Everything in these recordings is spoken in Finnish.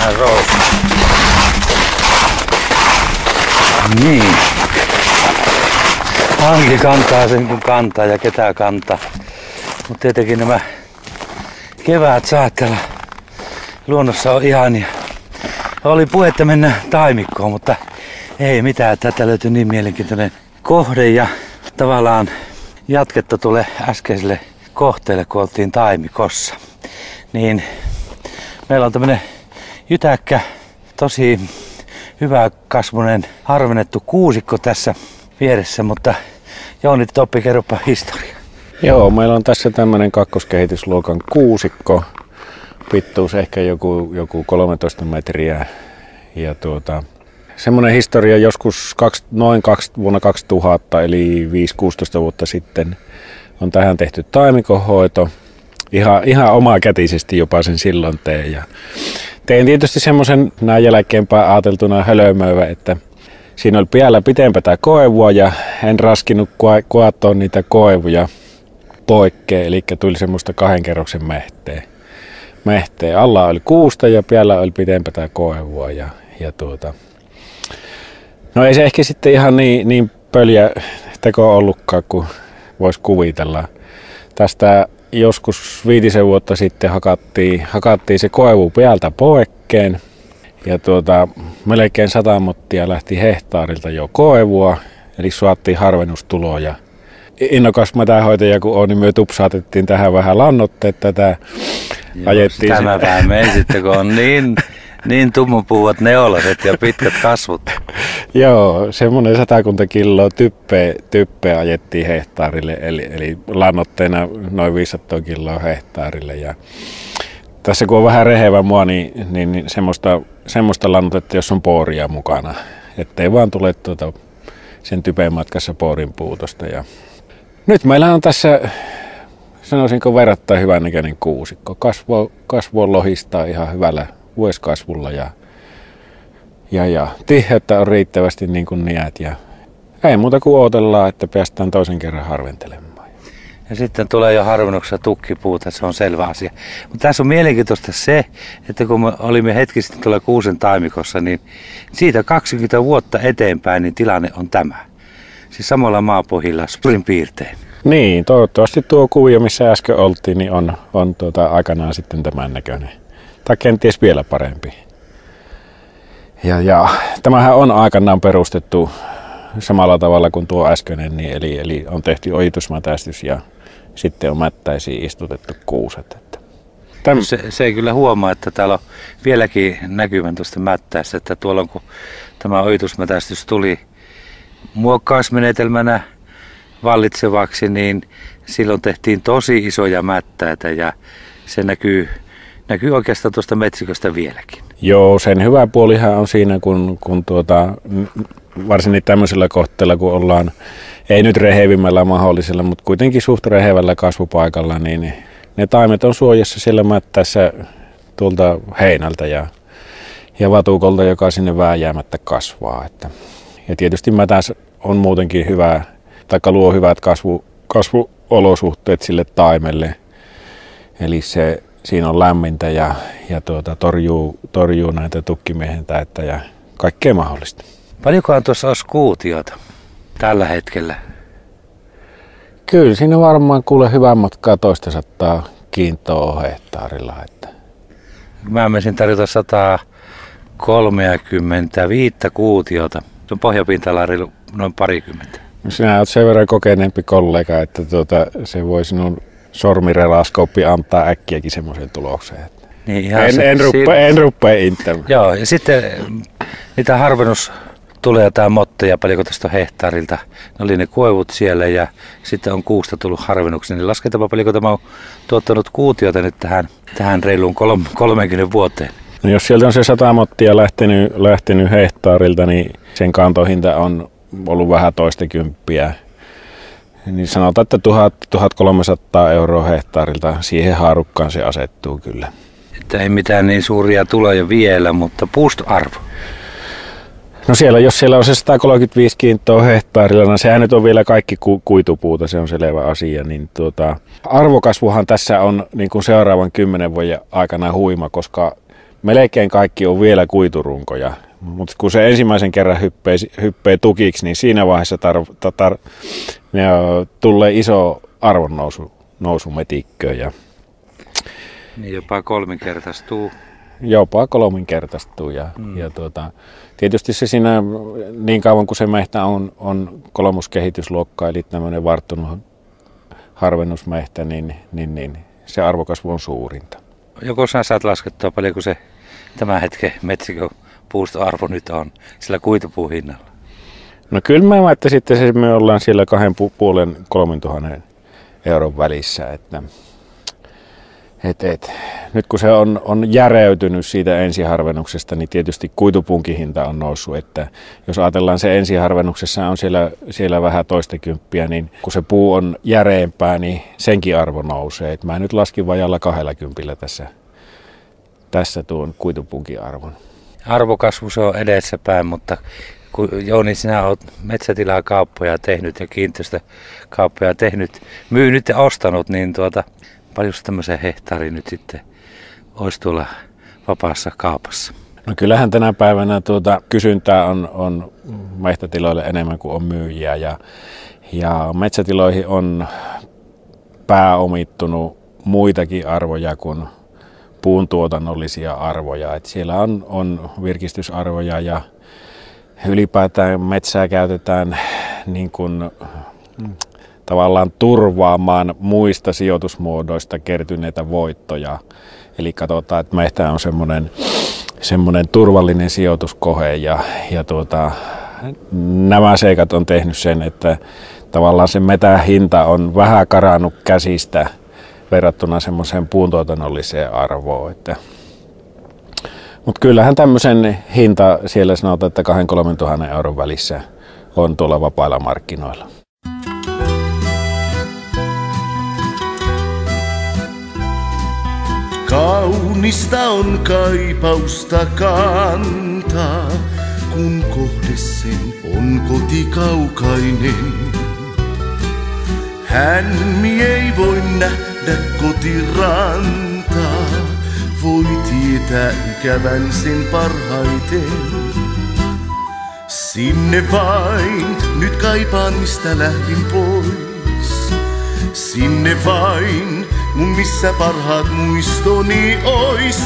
tää roosi. Niin. Hanki kantaa sen kun kantaa ja ketä kantaa. Mutta tietenkin nämä kevät saatella luonnossa on ihania. Oli puhetta mennä taimikkoon, mutta ei mitään. Tätä löytyi niin mielenkiintoinen kohde ja tavallaan jatketta tulee äskeiselle kohteelle, kun oltiin taimikossa. Niin meillä on tämmönen jytäkkä, tosi hyvä kasvunen harvennettu kuusikko tässä vieressä, mutta Jouni Toppi, kerropa historia. Joo, meillä on tässä tämmönen kakkoskehitysluokan kuusikko. Pittuus ehkä joku 13 metriä. Ja semmoinen historia joskus vuonna 2000, eli 5-16 vuotta sitten, on tähän tehty taimikonhoito. Ihan omakätisesti jopa sen silloin tein. Ja tein tietysti semmoisen näin jälkeenpäin ajateltuna hölmöivä, että siinä oli vielä pitempää koivua ja en raskinut koatoa niitä koivuja poikkeen, eli tuli semmoista 2 kerroksen mehteä. Alla oli kuusta ja päällä oli pitempää koivua no ei se ehkä sitten ihan niin pöljä teko ollutkaan kuin voisi kuvitella. Tästä joskus 5 vuotta sitten hakattiin se koivu päältä poikkeen ja melkein 100 mottia lähti hehtaarilta jo koivua, eli saatiin harvennustuloja. Innokas mätähoitaja kun on, niin me tupsaatettiin tähän vähän lannoitteet tätä. Ajettiin tämä vähän meni sitten, kun on niin tummapuuvat neulaset ja pitkät kasvut. Joo, semmoinen 100 kiloa typpeä ajettiin hehtaarille, eli lannoitteena noin 500 kiloa hehtaarille. Ja tässä kun on vähän rehevä mua, niin semmoista lannoitetta, jos on booria mukana, ettei vaan tule sen typen matkassa boorin puutosta. Ja nyt meillä on tässä, sanoisinko, verrattain hyvän näköinen kuusikko. Kasvu on lohistaa ihan hyvällä vuosikasvulla ja tiheyttä on riittävästi niin kuin niät ja ei muuta kuin odotellaan, että päästään toisen kerran harventelemaan. Ja sitten tulee jo harvennuksessa tukkipuuta, se on selvä asia. Mutta tässä on mielenkiintoista se, että kun me olimme hetki sitten tuolla Kuusen taimikossa, niin siitä 20 vuotta eteenpäin niin tilanne on tämä. Siis samalla maapohjilla suurin piirtein. Niin, toivottavasti tuo kuvio, missä äsken oltiin, niin on aikanaan sitten tämän näköinen. Tai kenties vielä parempi. Ja tämähän on aikanaan perustettu samalla tavalla kuin tuo äskeinen, niin eli on tehty ojitusmätästys ja sitten on mättäisiin istutettu kuuset. Se ei kyllä huomaa, että täällä on vieläkin näkyvän tuosta mättäistä, että tuolla kun tämä ojitusmätästys tuli muokkausmenetelmänä vallitsevaksi, niin silloin tehtiin tosi isoja mättäitä ja se näkyy oikeastaan tuosta metsiköstä vieläkin. Joo, sen hyvä puolihan on siinä, kun varsinkin tämmöisellä kohteella, kun ollaan, ei nyt rehevimmällä mahdollisella, mutta kuitenkin suht rehevällä kasvupaikalla, niin ne taimet on suojassa siellä mättäessä tuolta heinältä ja vatukolta, joka sinne vääjäämättä kasvaa. Ja tietysti mätäs on muutenkin hyvä, tai luo hyvät kasvuolosuhteet sille taimelle, eli siinä on lämmintä ja torjuu näitä tukkimiehen täyttä ja kaikkea mahdollista. Paljonkohan tuossa olisi kuutiota tällä hetkellä? Kyllä siinä varmaan kuule hyvän matkaa 200 kiintoa hehtaarilla. Mä menisin tarjota 135 kuutiota. Se on pohjapinta-ala noin 20. Sinä olet sen verran kokeneempi kollega, että se voi sinun sormirelaskooppi antaa äkkiäkin semmoisen tulokseen. Niin, en rupea inttämään. Joo, ja sitten niitä harvennus tulee jotain motteja, paljonko tästä on hehtaarilta. Ne oli ne koivut siellä ja sitten on kuusta tullut harvennuksia. Niin lasketaanpa paljonko tämä on tuottanut kuutiota nyt tähän reiluun 30 vuoteen. No jos sieltä on se 100 mottia lähtenyt hehtaarilta, niin sen kantohinta on ollut vähän toistakymppiä. Niin sanotaan, että 1 300 € hehtaarilta siihen haarukkaan se asettuu kyllä. Että ei mitään niin suuria tuloja vielä, mutta puustoarvo. No jos siellä on se 135 kiintoa hehtaarilla, no sehän nyt on vielä kaikki kuitupuuta, se on selvä asia. Niin arvokasvuhan tässä on niin kuin seuraavan 10 vuoden aikana huima, koska melkein kaikki on vielä kuiturunkoja. Mutta kun se ensimmäisen kerran hyppee tukiksi, niin siinä vaiheessa tulee iso arvonnousu metikköön. Niin jopa kolminkertaistuu. Jopa kolminkertaistuu. Tietysti se siinä, niin kauan kuin se mehtä on kolmoskehitysluokka, eli tämmöinen varttunut harvennusmehtä, niin se arvokasvu on suurinta. Joko sä saat laskettua paljonko se tämän hetken metsikön puustoarvo nyt on sillä kuitupuun hinnalla? No kyllä mä väitän, että sitten me ollaan siellä 2,5–3 000 euron välissä. Nyt kun se on järeytynyt siitä ensiharvennuksesta, niin tietysti kuitupuunkin hinta on noussut. Että jos ajatellaan se ensiharvennuksessa on siellä vähän toistakymppiä, niin kun se puu on järeempää, niin senkin arvo nousee. Et mä nyt laskin vajalla 20 tässä tuon kuitupuunkin arvon. Arvokasvu se on edessäpäin, mutta kun Jouni, sinä olet metsätilakauppoja tehnyt ja kiinteistökauppoja tehnyt, myynyt ja ostanut, niin paljon tämmöisen hehtaari nyt sitten olisi tuolla vapaassa kaupassa? No kyllähän tänä päivänä kysyntää on mehtätiloille enemmän kuin on myyjiä ja metsätiloihin on pääomittunut muitakin arvoja kuin puun tuotannollisia arvoja. Et siellä on virkistysarvoja ja ylipäätään metsää käytetään niin kuin tavallaan turvaamaan muista sijoitusmuodoista kertyneitä voittoja. Eli katsotaan, että mehtä on semmoinen turvallinen sijoituskohe ja nämä seikat on tehnyt sen, että tavallaan se metän hinta on vähän karannut käsistä verrattuna semmoiseen puuntuotannolliseen arvoon. Mutta kyllähän tämmöisen hinta siellä sanotaan, että 2–3 000 euron välissä on tuolla vapailla markkinoilla. Kaunista on kaipausta kantaa, kun kohde sen on kotikaukainen. Hän ei voi nähdä kotirantaa, voi tietää ikävän sen parhaiten. Sinne vain nyt kaipaan, mistä lähdin pois. Sinne vain, mun missä parhaat muistoni ois.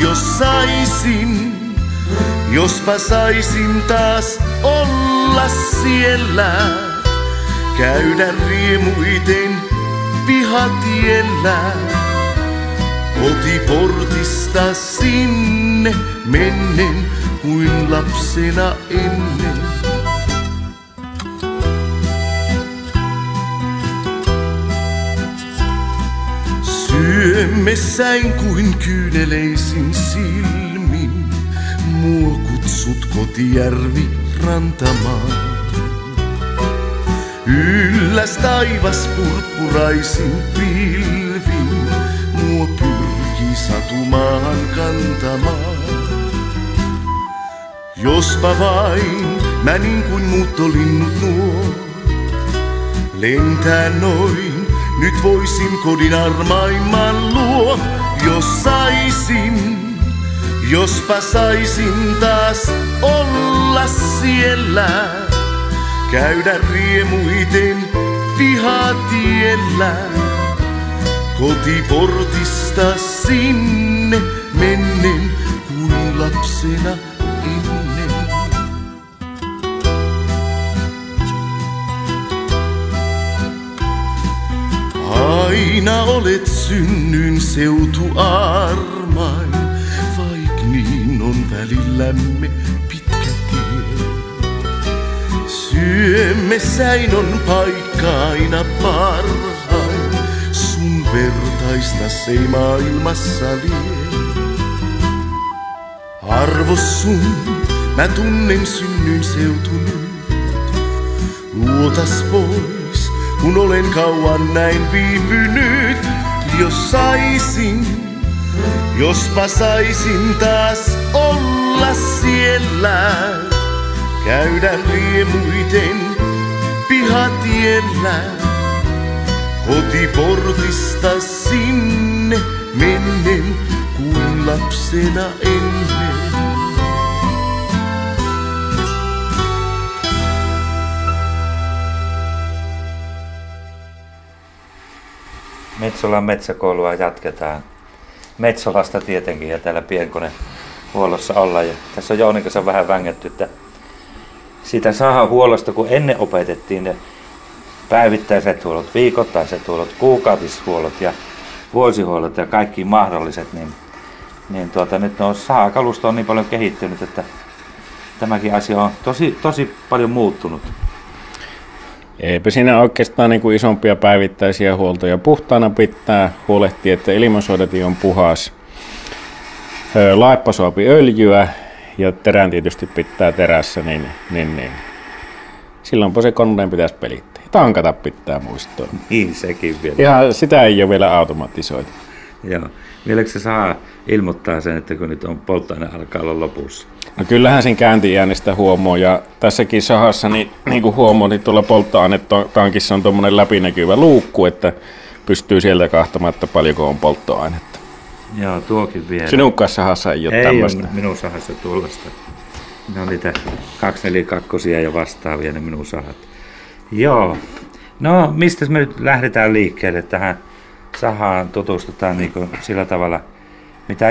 Jospa saisin taas olla siellä. Käydä riemuiten pihatiellä. Kotiportista sinne mennen kuin lapsena ennen. Syömessäin kuin kyyneleisin silmin, mua kutsut kotijärvi rantamaan. Ylläs taivas purppuraisin pilvin, mua pyrkii satumaan kantamaan. Jospa vain mä niin kuin muuttolinnut nuo, lentää noin, nyt voisin kodin armaimman luo. Jospa saisin taas olla siellä. Käydä riemuiten pihatiellä. Kotiportista sinne mennen kuin lapsena ennen. Aina olet synnyin seutu armain, vaik niin on välillämme pitkä tie. Syömessäin on paikka aina parhain, sun vertaista se ei maailmassa lie. Arvos sun, mä tunnen synnyin seutu nyt, luotas pois, kun olen kauan näin viipynyt. Jospa saisin taas olla siellä. Käydä riemuiten pihatiellä. Kotiportista sinne mennen kuin lapsena ennen. Metsolan metsäkoulua jatketaan. Metsolasta tietenkin ja täällä pienkonehuollossa ollaan. Ja tässä on Jounin kanssa vähän vängetty, että sitä sahahuollosta, kun ennen opetettiin ne päivittäiset huollot, viikoittaiset huollot, kuukautishuollot ja vuosihuollot ja kaikki mahdolliset, niin nyt sahakalusto on niin paljon kehittynyt, että tämäkin asia on tosi paljon muuttunut. Eipä siinä oikeastaan niin kuin isompia päivittäisiä huoltoja. Puhtaana pitää huolehtia, että ilmansodeti on puhas. Laippa saapi öljyä ja terän tietysti pitää terässä, niin silloinpa se koneen pitäisi pelittää. Tankata pitää muistaa. Niin, sekin vielä. Ja sitä ei ole vielä automatisoitu. Joo. Vieläkö se saa ilmoittaa sen, että kun nyt on polttoaine alkaa olla lopussa? No kyllähän sen käynti-äänestä huomoo, ja tässäkin sahassa, niin kuin huomoo, niin tuolla polttoainetankissa on tuommoinen läpinäkyvä luukku, että pystyy sieltä kahtamaan, että paljonko on polttoainetta. Joo, tuokin vielä. Sinun sahassa ei ole tämmöistä. Ei ole minun sahassa tuollaista. Ne on niitä 242 ja vastaavia ne minun sahat. Joo. No, mistä me nyt lähdetään liikkeelle tähän sahaan, tutustutaan niin kuin sillä tavalla, mitä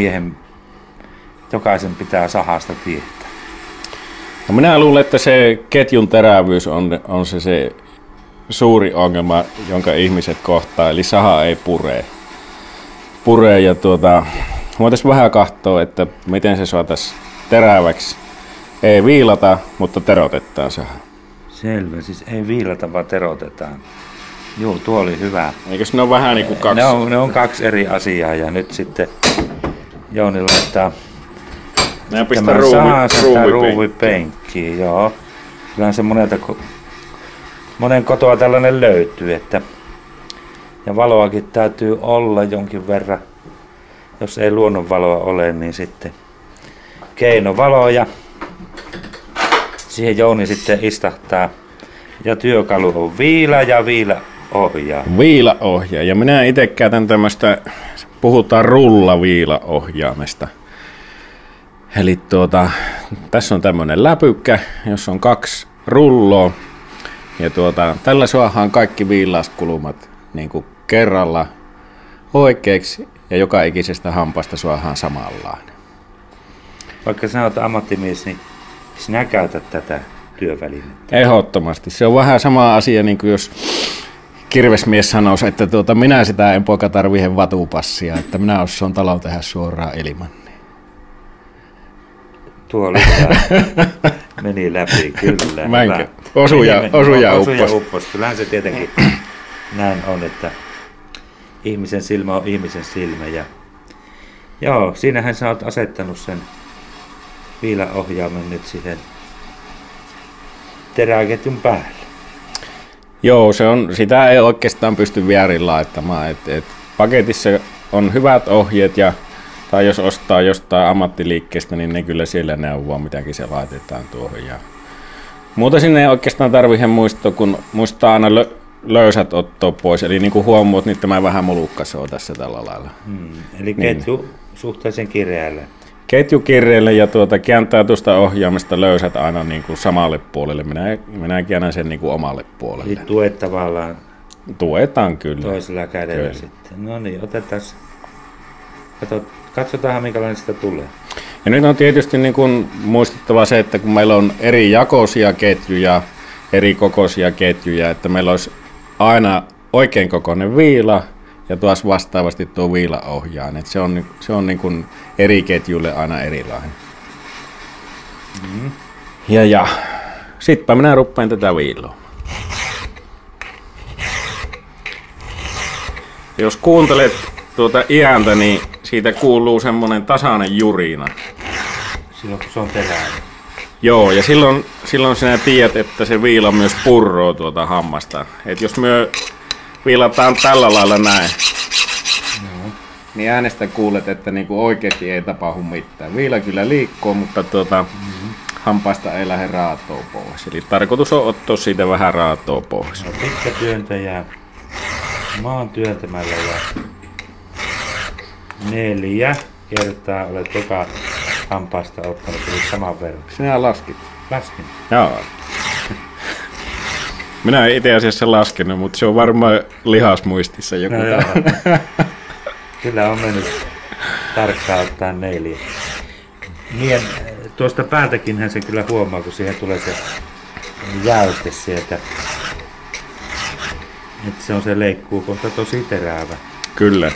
jokaisen pitää sahasta tietää. No minä luulen, että se ketjun terävyys on se suuri ongelma, jonka ihmiset kohtaa, eli saha ei puree ja voitaisiin vähän katsoa, että miten se saataisiin teräväksi. Ei viilata, mutta terotetaan saha. Selvä, siis ei viilata, vaan terotetaan. Joo, tuo oli hyvä. Eikös ne ole vähän niin kuin kaksi? Ne on kaksi eri asiaa ja nyt sitten Jouni laittaa tämän sahasta ruuvipenkkiin. Joo. Kyllähän se monen kotoa tällainen löytyy, että ja valoakin täytyy olla jonkin verran. Jos ei luonnonvaloa ole, niin sitten keinovalo ja siihen Jouni sitten istahtaa. Ja työkalu on viila ja viilaohjaa. Viilaohjaa. Ja minä itse käytän tämmöistä, puhutaan rullaviilaohjaamesta. Eli tässä on tämmöinen läpykkä, jossa on 2 rulloa. Ja tällä saadaan kaikki viilauskulmat niin kuin kerralla oikeaksi ja joka ikisestä hampaasta saadaan samanlainen. Vaikka sinä olet ammattimies, niin sinä käytät tätä työvälinettä. Ehdottomasti. Se on vähän sama asia, niin kuin jos kirvesmies sanoisi, että minä sitä en poika tarvitse vatupassia, että minä osaan talon tehdä suoraan ilman. Tuo oli meni läpi, kyllä. Osuja uppos. Kyllähän se tietenkin näin on, että ihmisen silmä on ihmisen silmä. Ja joo, siinähän sä oot asettanut sen viilaohjaamen nyt siihen teräketjun päälle. Joo, sitä ei oikeastaan pysty väärin laittamaan. Paketissa on hyvät ohjeet tai jos ostaa jostain ammattiliikkeestä, niin ne kyllä siellä neuvoo, mitäkin se laitetaan tuohon. Muuta sinne ei oikeastaan tarvitse muistaa, kun muistaa aina löysät ottaa pois. Eli niin kuin huomaat, niin tämä vähän mulukkas on tässä tällä lailla. Eli ketju suhteellisen kireällä. Ketju kireällä ja kääntää tuosta ohjaamista löysät aina niin kuin samalle puolelle. Minä käännän sen niin kuin omalle puolelle. Eli tuet tavallaan. Tuetaan kyllä. Toisella kädellä kyllä. Sitten. No niin, otetaan. Katsotaan, minkälainen sitä tulee. Ja nyt on tietysti niin kuin muistettava se, että kun meillä on eri jakoisia ketjuja, eri kokoisia ketjuja, että meillä olisi aina oikein kokoinen viila ja taas vastaavasti tuo viilaohjaan. Että se on niin kuin eri ketjuille aina erilainen. Ja sittenpä minä rupean tätä viiloa. Jos kuuntelet tuota ääntä, niin siitä kuuluu semmoinen tasainen jurina. Silloin kun se on teräinen. Joo, ja silloin sinä tiedät, että se viila myös purroo tuota hammasta. Et jos me viilataan tällä lailla näin, niin äänestä kuulet, että niinku oikeasti ei tapahdu mitään. Viila kyllä liikkuu, mutta hampaasta ei lähde raatoa pois. Eli tarkoitus on ottaa siitä vähän raatoa pois. No, pitkä työntäjä maan työntämällä ja 4. kertaa olet joka hampaasta ottanut saman verran? Sinä laskit. Laskin. Joo. Minä en itse asiassa laskenut, mutta se on varmaan lihasmuistissa joku. No joo. Kyllä on mennyt tarkkaan ottaa 4. Niin, tuosta päältäkinhän se kyllä huomaa, kun siihen tulee se jäyste sieltä. Että se leikkuu kohta tosi terävä. Kyllä.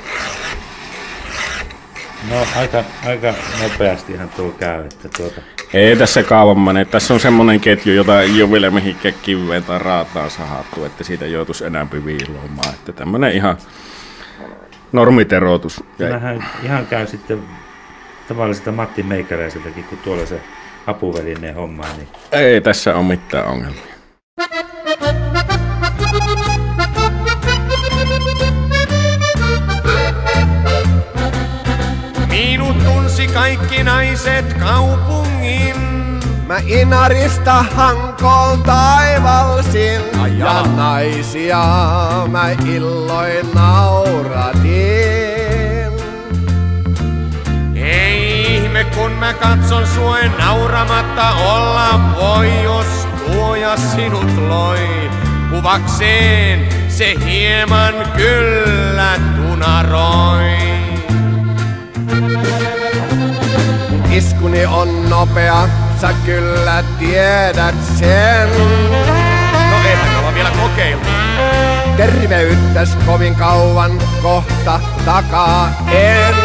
No aika nopeastihan tuo käy. Että Ei tässä kauan mene. Tässä on semmoinen ketju, jota ei ole vielä mihinkään kiveen tai raataan sahattu, että siitä joutuisi enää viiloamaan. Että tämmöinen ihan normiteroitus. Tämähän ihan käy sitten tavalliselta Matti Meikäläiseltäkin, kun tuolla se apuvälineen homma. Niin... Ei tässä ole mitään ongelmia. Minut tunsi kaikki naiset kaupungin. Mä Inarista Hankoon taivalsin ja naisia mä illoin nauratin. Ei ihme kun mä katson sua en nauramatta olla voi, jos luoja sinut loi. Kuvakseen se hieman kyllä tunaroi. Iskuni on nopea, sä kyllä tiedät sen. No eihän me olla vielä kokeiltu. Terveyttäs kovin kauan kohta takaa en.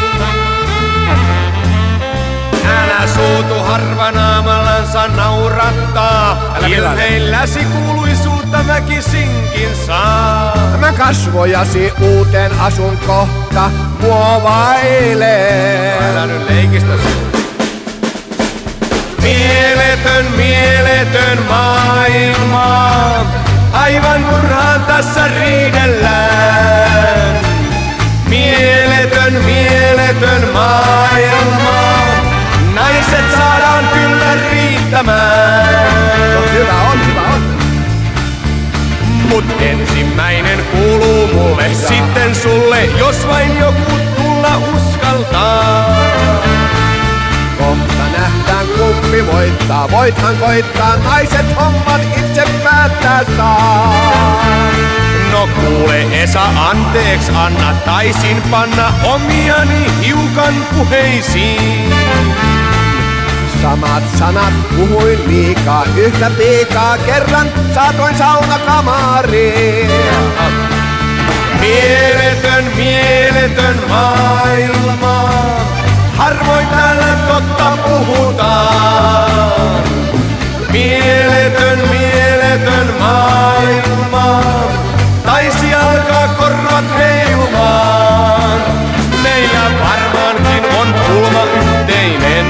Älä suutu harvanaamallansa naurattaa. Ilmeilläsi kuuluisuutta väkisinkin saa. Mä kasvojasi uuteen asun kohta muovailee. Älä nyt leikistä sinua. Mieletön maailma. Aivan turhaan tässä riidellään. Mieletön maailma. Naiset saadaan kyllä riittämään. No hyvä on. Mut ensimmäinen kuuluu mulle, sitten sulle, jos vain joku tulla uskaltaa. Kohta nähdään kumpi voittaa, voithan koittaa, naiset hommat itse päättää saa. No kuule Esa, anteeks anna, taisin panna omiani hiukan puheisiin. Samat sanat puhuin liikaa, yhtä piikaa kerran saatoin saunakamariin. Mieletön maailma, harvoin täällä totta puhutaan. Mieletön maailma, taisi alkaa korvat heilumaan. Meillä varmaankin on pulma yhteinen.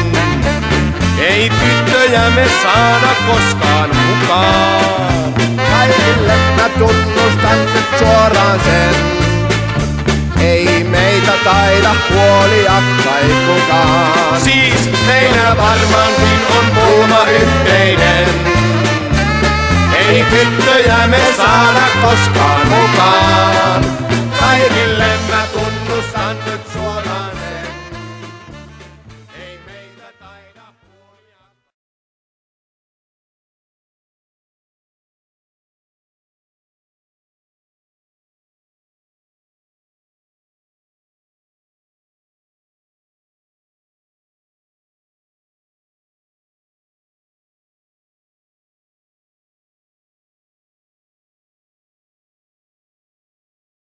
Ei tyttöjä me saada koskaan mukaan. Kaikille mä tunnustan nyt suoraan sen. Ei meitä taida huolia kai kukaan. Siis meillä varmaankin on pulma yhteinen. Ei tyttöjä me saada koskaan mukaan.